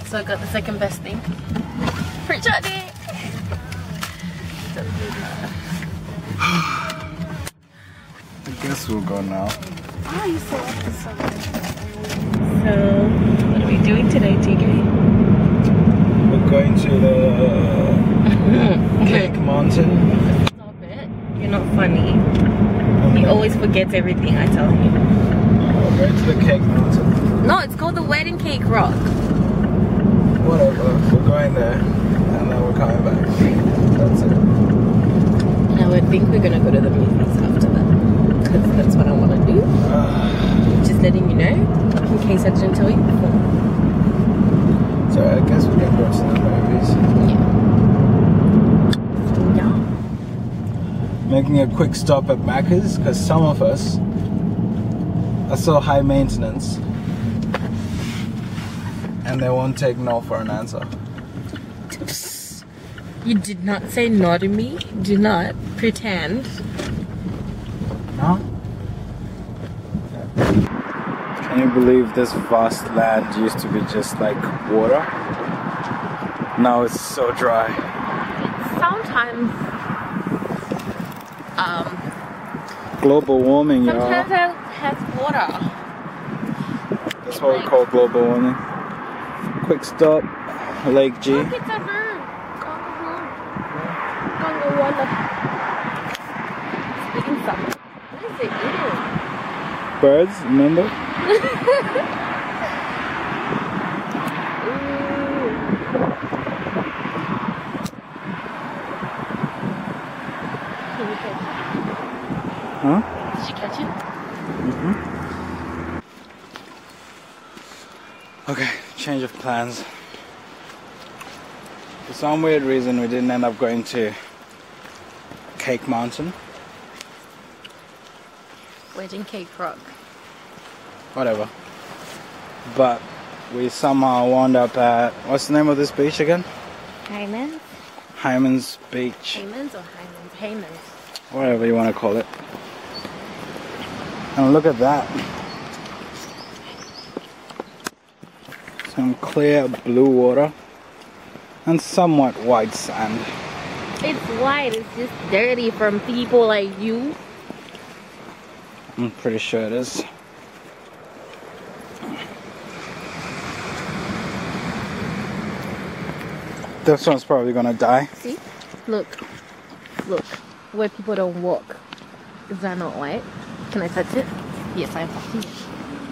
So I got the second best thing. Free chutney! I guess we'll go now. Oh, you so lucky, so good. So, what are we doing today, TK? We're going to the Cake Mountain. Stop it. You're not funny. He always forgets everything I tell him. We're going to the Cake Mountain. No, it's called the Wedding Cake Rock. Whatever. We're going there and then we're coming back. That's it. And I would think we're gonna go to the movies after that. Because that's what I want to do. Just letting you know, in case I didn't tell you before. So I guess we can go to the movies. Yeah. Making a quick stop at Macca's because some of us are so high maintenance and they won't take no for an answer. You did not say no to me. Do not pretend. No? Can you believe this vast land used to be just like water? Now it's so dry. Sometimes, Global warming, y'all. sometimes it has water. That's what we call global warming. Quick stop, Lake G. Look, it's a bird. Congo water. It's eating something. What is it eating? Birds, remember? Huh? Did you catch it? Mm-hmm. Okay, change of plans. For some weird reason, we didn't end up going to Cake Mountain. Wedding Cake Rock. Whatever. But we somehow wound up at, what's the name of this beach again? Hyman's? Hyman's Beach. Hyman's or Hyman's? Hyman's. Whatever you want to call it. And look at that. Some clear blue water and somewhat white sand. It's white, it's just dirty from people like you. I'm pretty sure it is. This one's probably gonna die. See? Look. Look. Where people don't walk. Is that not white? Can I touch it? Yes, I'm touching it.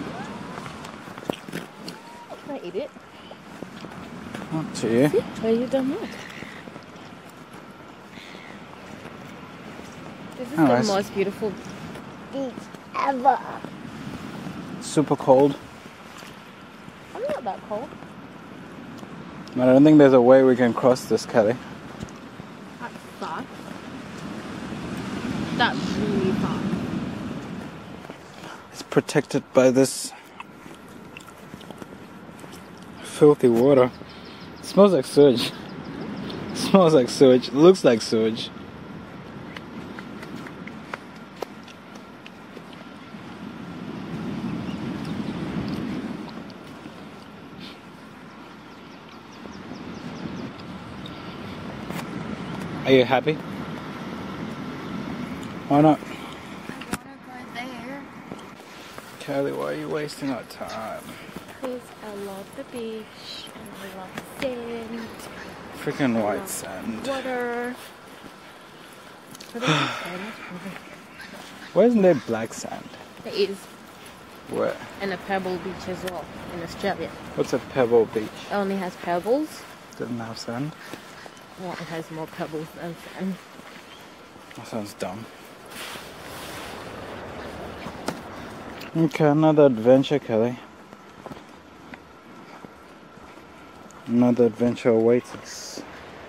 Can I eat it? Up to you. See? Where you done what? This is Alright. the most beautiful beach ever. Super cold. I'm not that cold. But I don't think there's a way we can cross this, Kelly. That sucks. That's really sucks. It's protected by this filthy water. It smells like sewage. It smells like sewage. It looks like sewage. Are you happy? Why not? I wanna go there. Kelly, why are you wasting our time? Because I love the beach and I love the sand. Freaking I white love sand. Water. Why isn't there black sand? There is. Where? And a pebble beach as well in Australia. What's a pebble beach? It only has pebbles. Doesn't have sand? Well, it has more pebbles than sand. That sounds dumb. Okay, another adventure, Kelly. Another adventure awaits us.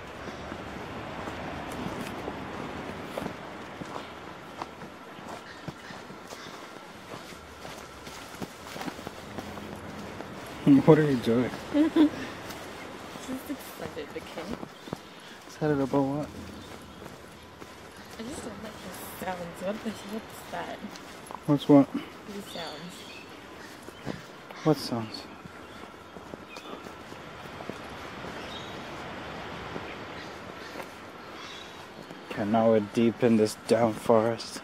What are you doing? Just excited, okay? Excited about what? I just don't like the sounds. What's that? What's what? These sounds. What sounds? Okay, now we're deep in this damn forest.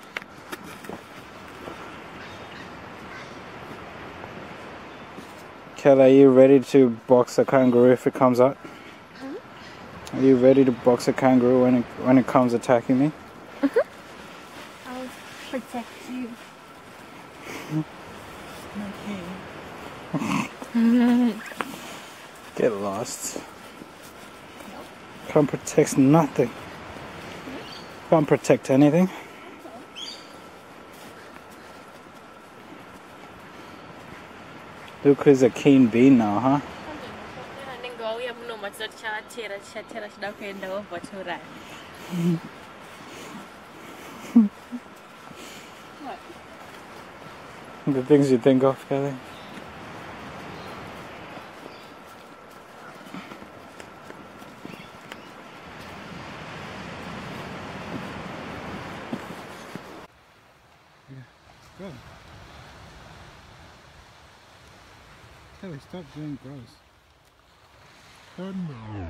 Kelly, are you ready to box a kangaroo if it comes out? Are you ready to box a kangaroo when it comes attacking me? I'll protect you. Okay. Get lost. Can't protect nothing. Can't protect anything. Look who's a keen bee now, huh? The things you think of, Kelly. Go. Kelly, stop being gross. Oh no.